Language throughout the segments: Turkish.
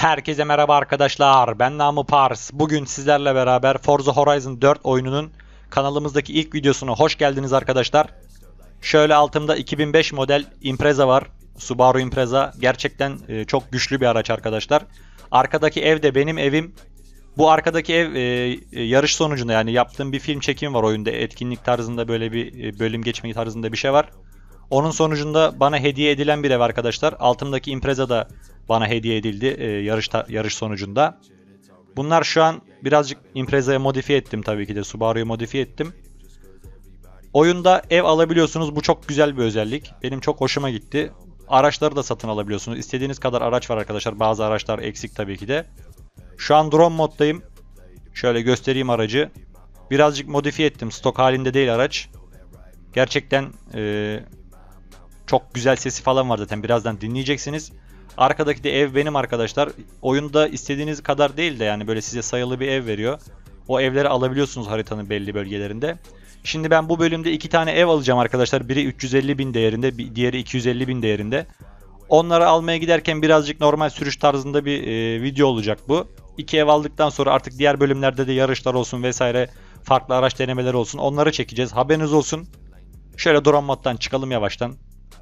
Herkese merhaba arkadaşlar. Ben Namı Pars. Bugün sizlerle beraber Forza Horizon 4 oyununun kanalımızdaki ilk videosuna hoş geldiniz arkadaşlar. Şöyle altımda 2005 model Impreza var. Subaru Impreza. Gerçekten çok güçlü bir araç arkadaşlar. Arkadaki ev de benim evim. Bu arkadaki ev yarış sonucunda, yani yaptığım bir film çekimi var oyunda. Etkinlik tarzında böyle bir bölüm geçme tarzında bir şey var. Onun sonucunda bana hediye edilen bir ev arkadaşlar. Altımdaki Impreza da bana hediye edildi yarış sonucunda. Bunlar şu an birazcık Impreza'ya modifiye ettim tabii ki de. Subaru'yu modifiye ettim. Oyunda ev alabiliyorsunuz. Bu çok güzel bir özellik. Benim çok hoşuma gitti. Araçları da satın alabiliyorsunuz. İstediğiniz kadar araç var arkadaşlar. Bazı araçlar eksik tabii ki de. Şu an drone moddayım. Şöyle göstereyim aracı. Birazcık modifiye ettim. Stok halinde değil araç. Gerçekten çok güzel sesi falan var zaten. Birazdan dinleyeceksiniz. Arkadaki de ev benim arkadaşlar. Oyunda istediğiniz kadar değil de yani böyle size sayılı bir ev veriyor. O evleri alabiliyorsunuz haritanın belli bölgelerinde. Şimdi ben bu bölümde iki tane ev alacağım arkadaşlar. Biri 350.000 değerinde, diğeri 250.000 değerinde. Onları almaya giderken birazcık normal sürüş tarzında bir video olacak bu. İki ev aldıktan sonra artık diğer bölümlerde de yarışlar olsun vesaire, farklı araç denemeleri olsun. Onları çekeceğiz. Haberiniz olsun. Şöyle drone moddan çıkalım yavaştan.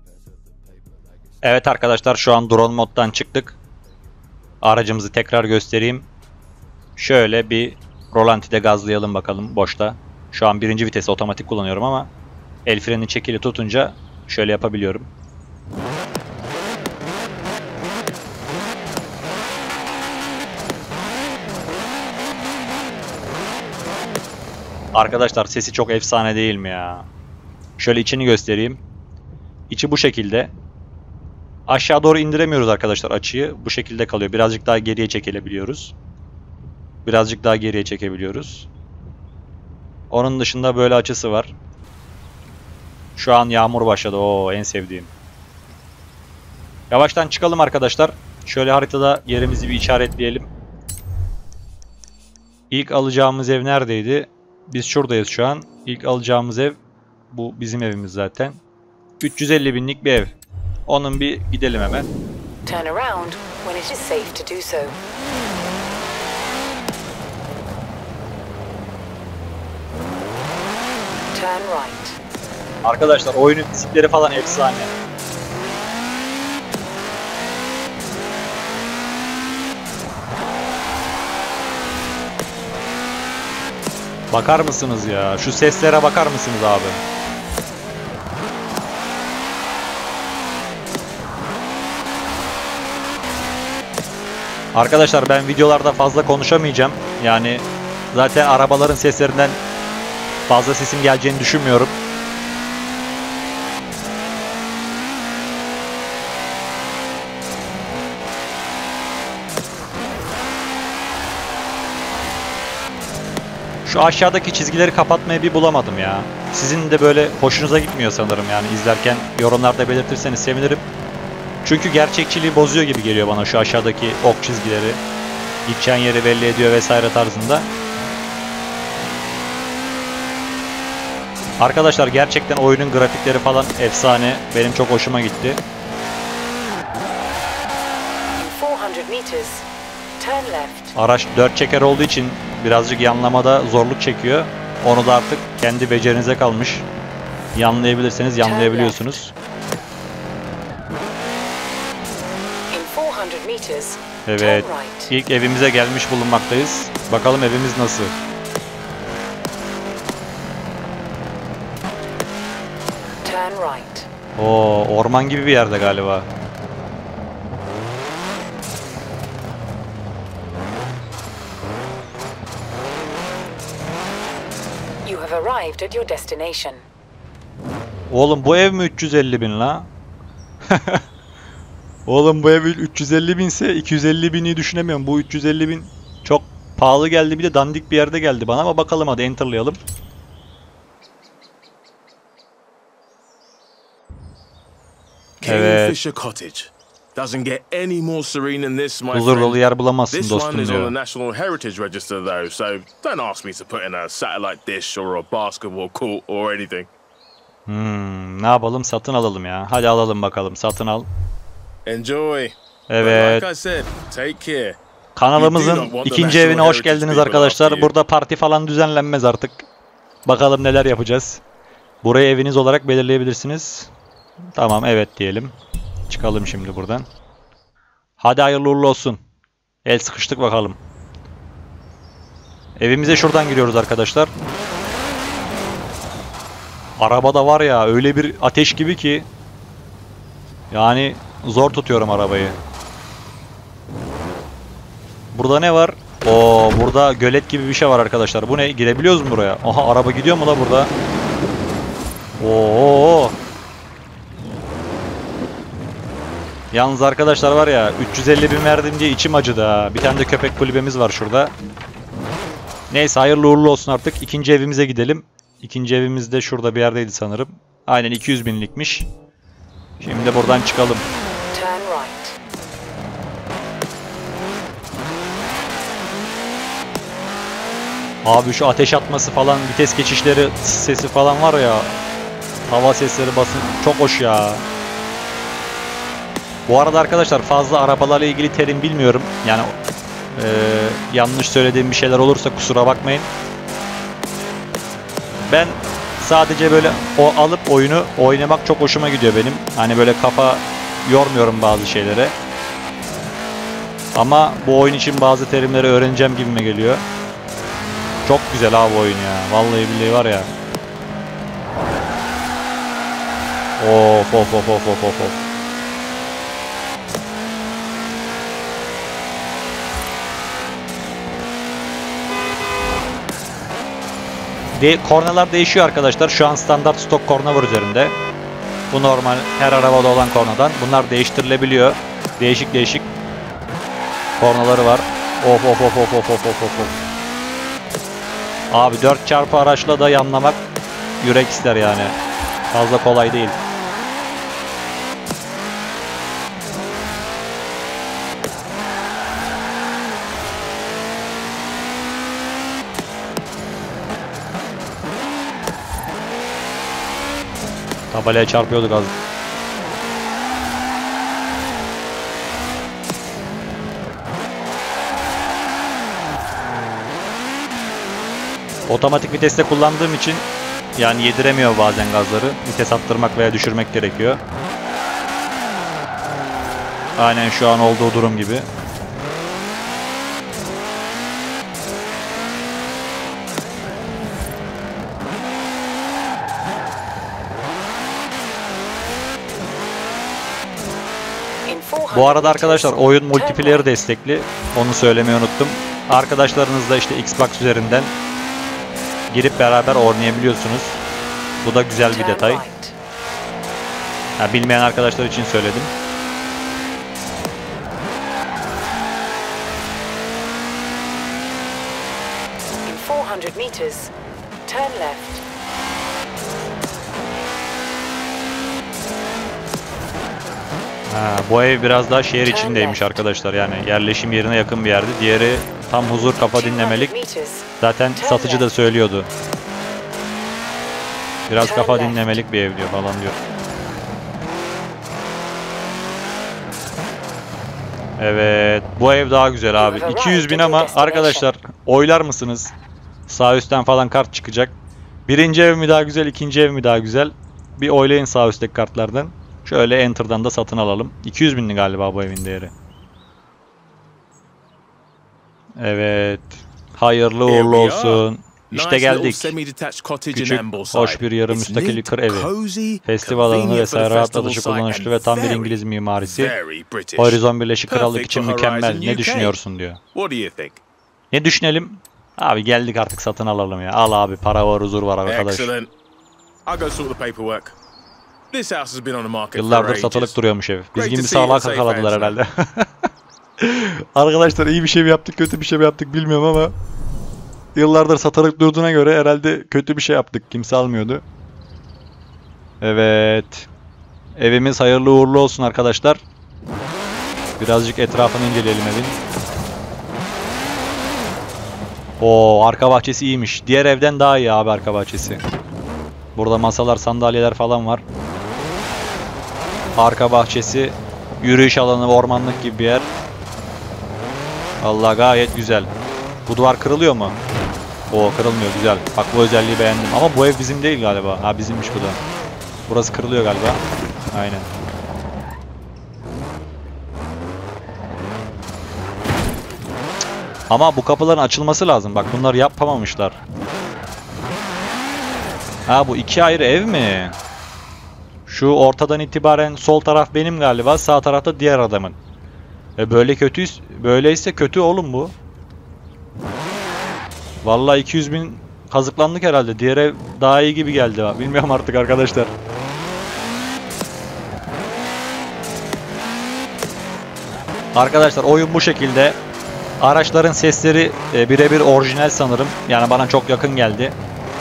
Evet arkadaşlar, şu an drone moddan çıktık. Aracımızı tekrar göstereyim. Şöyle bir rolantide gazlayalım bakalım boşta. Şu an birinci vitesi otomatik kullanıyorum ama el freni çekili tutunca şöyle yapabiliyorum. Arkadaşlar sesi çok efsane değil mi ya? Şöyle içini göstereyim. İçi bu şekilde. Aşağı doğru indiremiyoruz arkadaşlar açıyı. Bu şekilde kalıyor. Birazcık daha geriye çekilebiliyoruz. Birazcık daha geriye çekebiliyoruz. Onun dışında böyle açısı var. Şu an yağmur başladı. Oo, en sevdiğim. Yavaştan çıkalım arkadaşlar. Şöyle haritada yerimizi bir işaretleyelim. İlk alacağımız ev neredeydi? Biz şuradayız şu an. İlk alacağımız ev bu, bizim evimiz zaten. 350.000'lik bir ev. Onun bir gidelim hemen. Turn around when it is safe to do so. Turn right. Arkadaşlar oyunun fizikleri falan efsane. Bakar mısınız ya? Şu seslere bakar mısınız abi? Arkadaşlar ben videolarda fazla konuşamayacağım. Yani zaten arabaların seslerinden fazla sesim geleceğini düşünmüyorum. Şu aşağıdaki çizgileri kapatmayı bir bulamadım ya. Sizin de böyle hoşunuza gitmiyor sanırım, yani izlerken yorumlarda belirtirseniz sevinirim. Çünkü gerçekçiliği bozuyor gibi geliyor bana şu aşağıdaki ok çizgileri. Gideceğin yeri belli ediyor vesaire tarzında. Arkadaşlar gerçekten oyunun grafikleri falan efsane. Benim çok hoşuma gitti. 400 meters. Turn left. Araç 4 çeker olduğu için birazcık yanlamada zorluk çekiyor. Onu da artık kendi becerinize kalmış. Yanlayabilirseniz yanlayabiliyorsunuz. In 400 meters. Evet, Turn right. ilk evimize gelmiş bulunmaktayız. Bakalım evimiz nasıl? Turn right. Oo, orman gibi bir yerde galiba. You have arrived at your destination. Oğlum bu ev mi 350.000 la? Oğlum bu ev 350.000 ise 250.000'i düşünemiyorum. Bu 350.000 çok pahalı geldi, bir de dandik bir yerde geldi bana, ama bakalım, hadi enterlayalım. Evet. Kingfisher Cottage. Doesn't get any more serene than this, my Huzur dolu friend. yer bulamazsın This one dostum is on the diyor. National Heritage Register though, so don't ask me to put in a satellite dish or a basketball court or anything. Ne yapalım, satın alalım ya. Hadi alalım bakalım, satın al. Enjoy. Evet. Like I said, take care. Kanalımızın ikinci evine hoş geldiniz arkadaşlar. Burada parti falan düzenlenmez artık. Bakalım neler yapacağız. Burayı eviniz olarak belirleyebilirsiniz. Tamam, evet diyelim. Çıkalım şimdi buradan. Hadi hayırlı uğurlu olsun. El sıkıştık bakalım. Evimize şuradan giriyoruz arkadaşlar. Arabada var ya öyle bir ateş gibi ki. Yani zor tutuyorum arabayı. Burada ne var? Oo, burada gölet gibi bir şey var arkadaşlar. Bu ne? Girebiliyoruz mu buraya? Aha, araba gidiyor mu da burada? Oo. Yalnız arkadaşlar var ya 350.000 verdim diye içim acıdı ha. Bir tane de köpek kulübemiz var şurada. Neyse hayırlı uğurlu olsun artık. İkinci evimize gidelim. İkinci evimiz de şurada bir yerdeydi sanırım. Aynen 200.000'likmiş. Şimdi buradan çıkalım. Turn right. Abi şu ateş atması falan, vites geçişleri sesi falan var ya. Hava sesleri, basın çok hoş ya. Bu arada arkadaşlar fazla arabalarla ilgili terim bilmiyorum. Yani yanlış söylediğim bir şeyler olursa kusura bakmayın. Ben sadece böyle alıp oyunu oynamak çok hoşuma gidiyor benim. Hani böyle kafa yormuyorum bazı şeylere. Ama bu oyun için bazı terimleri öğreneceğim gibime geliyor. Çok güzel abi oyun ya. Vallahi billahi var ya. Of of of of of of. Kornalar değişiyor arkadaşlar. Şu an standart stok korna var üzerinde. Bu normal her arabada olan kornadan. Bunlar değiştirilebiliyor. Değişik değişik kornaları var. Of of of of of of of of. Abi 4x araçla da yanlamak yürek ister yani. Fazla kolay değil. Tabelaya çarpıyorduk az. Otomatik viteste kullandığım için yani yediremiyor bazen gazları. Vites attırmak veya düşürmek gerekiyor. Aynen şu an olduğu durum gibi. Bu arada arkadaşlar oyun multiplayer destekli. Onu söylemeyi unuttum. Arkadaşlarınızla işte Xbox üzerinden girip beraber oynayabiliyorsunuz. Bu da güzel bir detay. Bilmeyen arkadaşlar için söyledim. In 400 meters, turn left. Bu ev biraz daha şehir içindeymiş arkadaşlar. Yani yerleşim yerine yakın bir yerdi. Diğeri tam huzur, kafa dinlemelik. Zaten satıcı da söylüyordu. Biraz kafa dinlemelik bir ev diyor falan diyor. Evet. Bu ev daha güzel abi. 200.000 ama arkadaşlar oylar mısınız? Sağ üstten falan kart çıkacak. Birinci ev mi daha güzel, ikinci ev mi daha güzel? Bir oylayın sağ üstteki kartlardan. Şöyle Enter'dan da satın alalım. 200.000'li galiba bu evin değeri. Evet. Hayırlı uğurlu olsun. İşte geldik. Küçük, hoş bir yarım müstakil kır evi. Festival alanı vesaire rahatlatıcı, kullanışlı ve tam bir İngiliz mimarisi. Horizon Birleşik Krallık için mükemmel. Ne düşünüyorsun diyor. Ne düşünelim? Abi geldik artık satın alalım ya. Al abi, para var, huzur var arkadaş. Yıllardır satılık duruyormuş ev. Biz gibi salağa kakaladılar herhalde. Arkadaşlar iyi bir şey mi yaptık, kötü bir şey mi yaptık bilmiyorum ama yıllardır satılık durduğuna göre herhalde kötü bir şey yaptık. Kimse almıyordu. Evet. Evimiz hayırlı uğurlu olsun arkadaşlar. Birazcık etrafını inceleyelim evin. Oo, arka bahçesi iyiymiş. Diğer evden daha iyi abi arka bahçesi. Burada masalar, sandalyeler falan var. Arka bahçesi Yürüyüş alanı, ormanlık gibi bir yer. Allah gayet güzel. Bu duvar kırılıyor mu? Oo, kırılmıyor, güzel. Bak bu özelliği beğendim. Ama bu ev bizim değil galiba. Ha, bizimmiş bu da. Burası kırılıyor galiba. Aynen. Ama bu kapıların açılması lazım. Bak bunları yapamamışlar. Ha, bu iki ayrı ev mi? Şu ortadan itibaren sol taraf benim galiba. Sağ tarafta diğer adamın. Böyle kötüyüz. Böyleyse kötü oğlum bu. Vallahi 200.000 kazıklandık herhalde. Diğer ev daha iyi gibi geldi. Bilmiyorum artık arkadaşlar. Arkadaşlar oyun bu şekilde. Araçların sesleri birebir orijinal sanırım. Yani bana çok yakın geldi.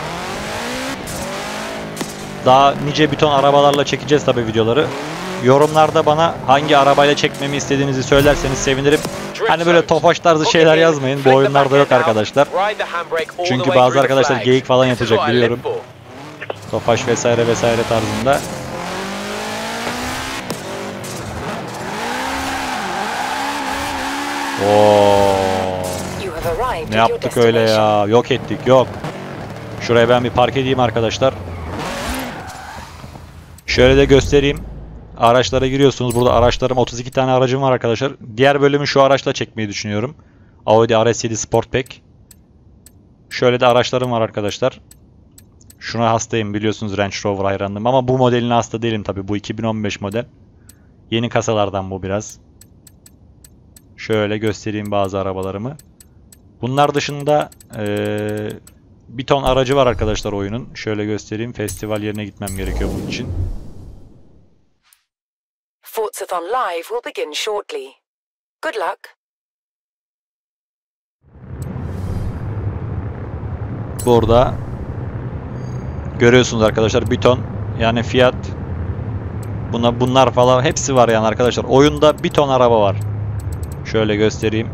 Daha nice bir ton arabalarla çekeceğiz tabi videoları. Yorumlarda bana hangi arabayla çekmemi istediğinizi söylerseniz sevinirim. Hani böyle tofaş tarzı şeyler yazmayın. Bu oyunlarda yok arkadaşlar. Çünkü bazı arkadaşlar geyik falan yapacak biliyorum. Tofaş vesaire vesaire tarzında. Oo. Ne yaptık öyle ya? Yok ettik, yok. Şuraya ben bir park edeyim arkadaşlar. Şöyle de göstereyim. Araçlara giriyorsunuz. Burada araçlarım, 32 tane aracım var arkadaşlar. Diğer bölümü şu araçla çekmeyi düşünüyorum. Audi RS7 Sportback. Şöyle de araçlarım var arkadaşlar. Şuna hastayım, biliyorsunuz, Range Rover hayranım. Ama bu modeline hasta değilim tabi. Bu 2015 model. Yeni kasalardan bu biraz. Şöyle göstereyim bazı arabalarımı. Bunlar dışında bir ton aracı var arkadaşlar oyunun. Şöyle göstereyim. Festival yerine gitmem gerekiyor bunun için. Forzathon Live will begin shortly. Good luck. Burada görüyorsunuz arkadaşlar bir ton, yani Fiat, bunlar falan hepsi var yani arkadaşlar. Oyunda bir ton araba var. Şöyle göstereyim.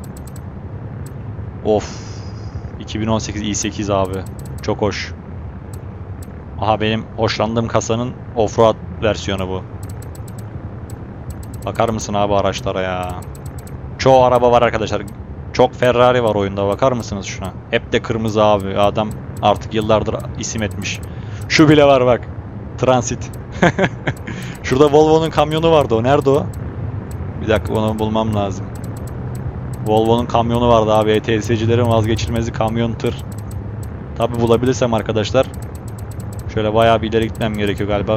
Of. 2018 i8 abi. Çok hoş. Aha, benim hoşlandığım kasanın offroad versiyonu bu. Bakar mısın abi araçlara ya? Çoğu araba var arkadaşlar. Çok Ferrari var oyunda, bakar mısınız şuna? Hep de kırmızı abi. Adam artık yıllardır isim etmiş. Şu bile var bak. Transit. Şurada Volvo'nun kamyonu vardı. O nerede o? Bir dakika, onu bulmam lazım. Volvo'nun kamyonu vardı abi. ETS'cilerin vazgeçilmezi kamyon, tır. Tabi bulabilirsem arkadaşlar. Şöyle bayağı bir ileri gitmem gerekiyor galiba.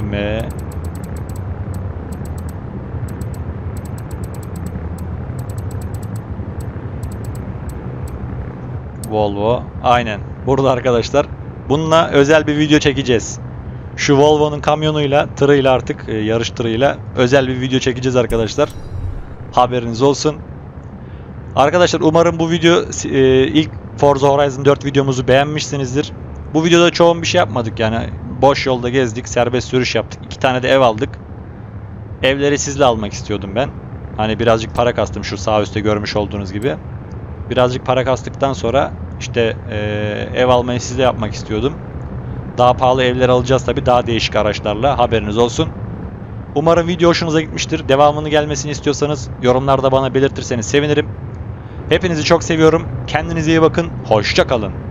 Volvo. Aynen. Burada arkadaşlar. Bununla özel bir video çekeceğiz. Şu Volvo'nun kamyonuyla, tırıyla, artık yarış tırıyla özel bir video çekeceğiz arkadaşlar. Haberiniz olsun. Arkadaşlar umarım bu video ilk Forza Horizon 4 videomuzu beğenmişsinizdir. Bu videoda çoğun bir şey yapmadık yani. Boş yolda gezdik, serbest sürüş yaptık. 2 tane de ev aldık. Evleri sizle almak istiyordum ben. Hani birazcık para kastım, şu sağ üstte görmüş olduğunuz gibi. Birazcık para kastıktan sonra işte ev almayı sizle yapmak istiyordum. Daha pahalı evler alacağız tabi, daha değişik araçlarla, haberiniz olsun. Umarım video hoşunuza gitmiştir. Devamını gelmesini istiyorsanız yorumlarda bana belirtirseniz sevinirim. Hepinizi çok seviyorum. Kendinize iyi bakın. Hoşça kalın.